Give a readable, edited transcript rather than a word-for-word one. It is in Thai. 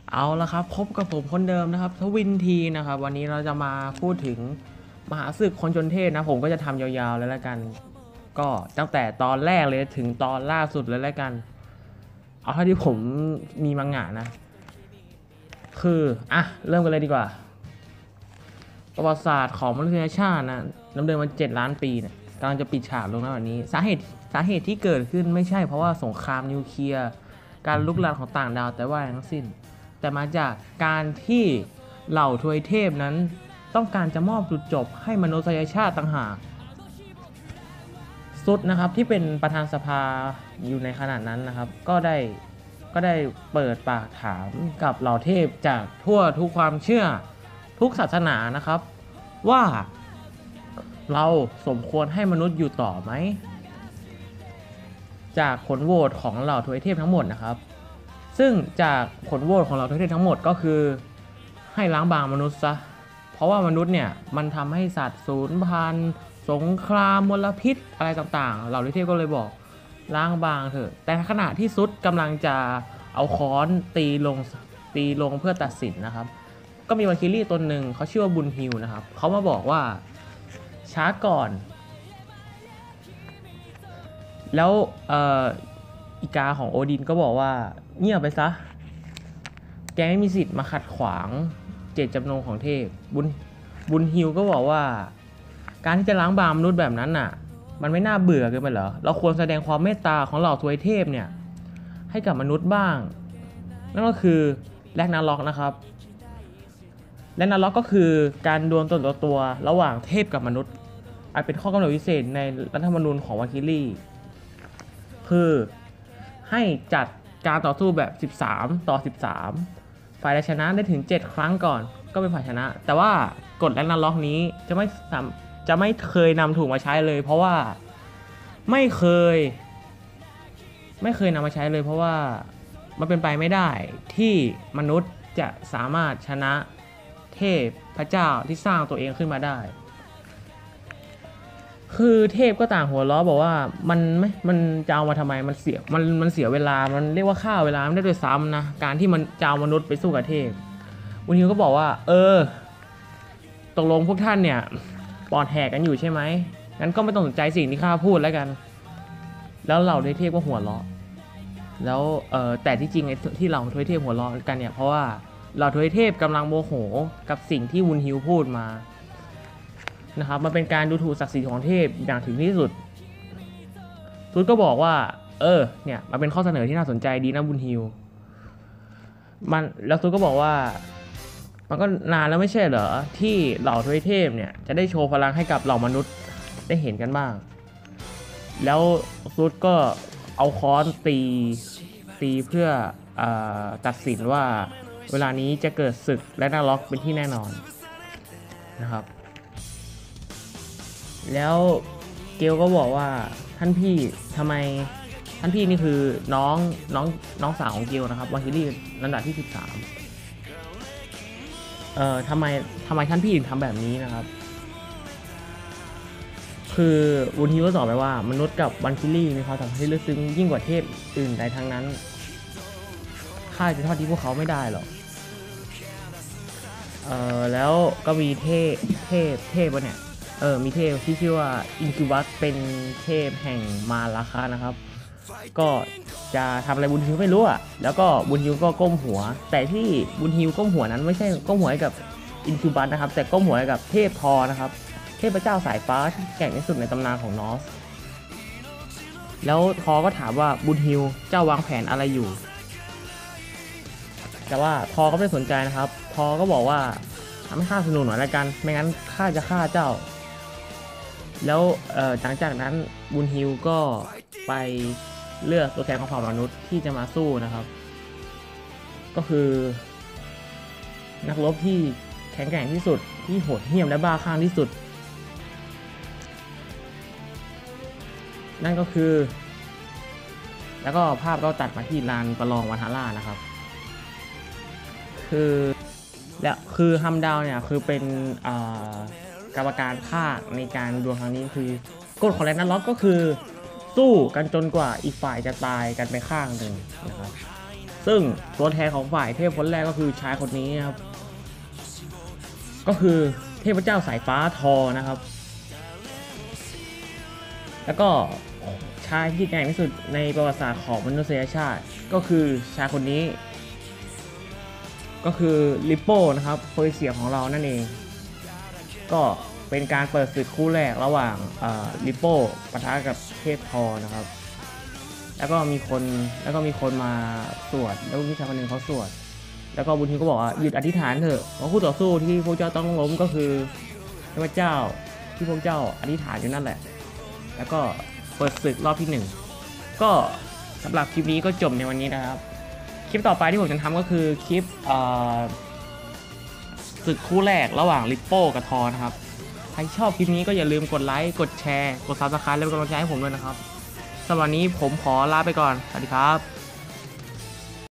เอาละครับพบกับผมคนเดิมนะครับทวินทีนะครับวันนี้เราจะมาพูดถึงมหาศึกคนจนเทพนะผมก็จะทำยาวๆเลยแล้วกันก็ตั้งแต่ตอนแรกเลยถึงตอนล่าสุดเลยแล้วกันเอาเท่าที่ผมมีมังงะนะคือเริ่มกันเลยดีกว่าประวัติศาสตร์ของมนุษยชาตินะดำเนินมา7 ล้านปีเนี่ยกำลังจะปิดฉากลงในวันนี้สาเหตุที่เกิดขึ้นไม่ใช่เพราะว่าสงครามนิวเคลียร์การลุกลามของต่างดาวแต่ว่าทั้งสิ้นแต่มาจากการที่เหล่าทวยเทพนั้นต้องการจะมอบจุดจบให้มนุษยชาติต่างหากสุดนะครับที่เป็นประธานสภาอยู่ในขณะนั้นนะครับก็ได้เปิดปากถามกับเหล่าเทพจากทั่วทุกความเชื่อทุกศาสนานะครับว่าเราสมควรให้มนุษย์อยู่ต่อไหมจากผลโหวตของเหล่าทวยเทพทั้งหมดนะครับซึ่งจากผลโหวตของเหล่าทวยเทพทั้งหมดก็คือให้ล้างบางมนุษย์ซะเพราะว่ามนุษย์เนี่ยมันทำให้สัตว์สูญพันธุ์สงครามมลพิษอะไรต่างๆเหล่าทวยเทพก็เลยบอกล้างบางเถอะแต่ขณะที่ซุดกำลังจะเอาค้อนตีลงเพื่อตัดสินนะครับก็มีวาคิลี่ตนหนึ่งเขาชื่อว่าบุญฮิวนะครับเขามาบอกว่าช้าก่อนแล้วอีกาของโอดินก็บอกว่าเงียบไปซะแกไม่มีสิทธิ์มาขัดขวางเจตจำนงของเทพบุญฮิวก็บอกว่าการที่จะล้างบางมนุษย์แบบนั้นน่ะมันไม่น่าเบื่อเกินไปเหรอเราควรแสดงความเมตตาของเหล่าทวยเทพเนี่ยให้กับมนุษย์บ้างนั่นก็คือแลกนาล็อกนะครับแลกนาล็อกก็คือการดวลตัวต่อตัวระหว่างเทพกับมนุษย์อาจเป็นข้อกำหนดพิเศษในรัฐธรรมนูญของวาคิลี่คือให้จัดการต่อสู้แบบ13-13ฝ่ายใดชนะได้ถึง7 ครั้งก่อนก็เป็นฝ่ายชนะแต่ว่ากฎแลกนาล็อกนี้จะไม่เคยนำถูกมาใช้เลยเพราะว่าไม่เคยนำมาใช้เลยเพราะว่ามันเป็นไปไม่ได้ที่มนุษย์จะสามารถชนะเทพพระเจ้าที่สร้างตัวเองขึ้นมาได้คือเทพก็ต่างหัวล้อบอกว่ามันจะเอามาทำไมมันเสียเวลามันเรียกว่าฆ่าเวลาไม่ได้ด้วยซ้ำนะการที่มันจะเอามนุษย์ไปสู้กับเทพอุนิวก็บอกว่าตกลงพวกท่านเนี่ยปอดแหกกันอยู่ใช่ไหมงั้นก็ไม่ต้องสนใจสิ่งที่ข้าพูดแล้วกันแล้วเหล่าเทพก็หัวล้อแล้วแต่ที่จริงไอ้ที่เหล่าเทพหัวล้อกันเนี่ยเพราะว่าเหล่าเทพกำลังโมโหกับสิ่งที่วุนฮิวพูดมานะครับมันเป็นการดูถูกศักดิ์ศรีของเทพอย่างถึงที่สุดซุดก็บอกว่าเนี่ยมันเป็นข้อเสนอที่น่าสนใจดีนะบุญฮิวแล้วซุดก็บอกว่ามันก็นานแล้วไม่ใช่เหรอที่เหล่าทวยเทพเนี่ยจะได้โชว์พลังให้กับเหล่ามนุษย์ได้เห็นกันบ้างแล้วซุดก็เอาค้อนตีเพื่อตัดสินว่าเวลานี้จะเกิดศึกและนาล็อกเป็นที่แน่นอนนะครับแล้วเกลก็บอกว่าท่านพี่ทำไมท่านพี่นี่คือน้องสาวของเกลนะครับวาคิลี่ลำดับที่13ทำไมท่านพี่ถึงทำแบบนี้นะครับคือวุนฮิวก็ตอบไปว่ามนุษย์กับวาคิลี่มีความสัมพันธ์ที่ลึกซึ้งยิ่งกว่าเทพอื่นใดทั้งนั้นข้าจะทอดทิ้งพวกเขาไม่ได้หรอกแล้วก็มีเทพวะเนี่ยมีเทพที่ชื่อว่าอินคิวัสเป็นเทพแห่งมาราคานะครับก็จะทำอะไรบุญฮิวไม่รู้แล้วก็บุญฮิวก็ก้มหัวแต่ที่บุญฮิวก้มหัวนั้นไม่ใช่ก้มหัวให้กับอินคิวัสนะครับแต่ก้มหัวให้กับเทพทอนะครับเทพเจ้าสายฟ้าที่แกร่งที่สุดในตำนานของนอสแล้วทอก็ถามว่าบุญฮิวเจ้าวางแผนอะไรอยู่แต่ว่าทอก็ไม่สนใจนะครับทอก็บอกว่าทำให้ข้าสนุนหน่อยละกันไม่งั้นข้าจะฆ่าเจ้าแล้วหลังจากนั้นบุญฮิวก็ไปเลือกตัวแทนของเผ่ามนุษย์ที่จะมาสู้นะครับก็คือนักรบที่แข็งแกร่งที่สุดที่โหดเหี้ยมและบ้าคลั่งที่สุดนั่นก็คือแล้วก็ภาพก็ตัดมาที่ลานประลองวันฮาร่านะครับคือฮัมดาวเนี่ยคือเป็นกรรมการภาคในการดวลครั้งนี้คือกฎของแรนนัลล็อกก็คือสู้กันจนกว่าอีกฝ่ายจะตายกันไปข้างหนึ่งนะครับ ซซึ่งตัวแทนของฝ่ายเทพคนแรกก็คือชายคนนี้นะครับก็คือเทพเจ้าสายฟ้าทอนะครับ แล้วก็ชายที่แกร่งที่สุดในประวัติศาสตร์ของมนุษยชาติก็คือชายคนนี้ก็คือลิปโป้นะครับโพลิเซียของเรานั่นเองก็เป็นการเปิดศึกคู่แรกระหว่างลิปโป้ปะทะกับเทพทอนะครับแล้วก็มีคนมาสวดแล้วมีชายคนหนึ่งเขาสวดแล้วก็บุญทิพย์ก็บอกว่าหยุดอธิษฐานเถอะเพราะคู่ต่อสู้ที่พวกเจ้าต้องล้มก็คือเทพเจ้าที่พวกเจ้าอธิษฐานอยู่นั่นแหละแล้วก็เปิดศึกรอบที่1ก็สำหรับคลิปนี้ก็จบในวันนี้นะครับคลิปต่อไปที่ผมจะทำก็คือคลิปศึกคู่แรกระหว่างลิปโป้กับทอนะครับใครชอบคลิปนี้ก็อย่าลืมกดไลค์กดแชร์กด Subscribe และเป็นกำลังใจให้ผมด้วยนะครับสำหรับวันนี้ผมขอลาไปก่อนสวัสดีครับ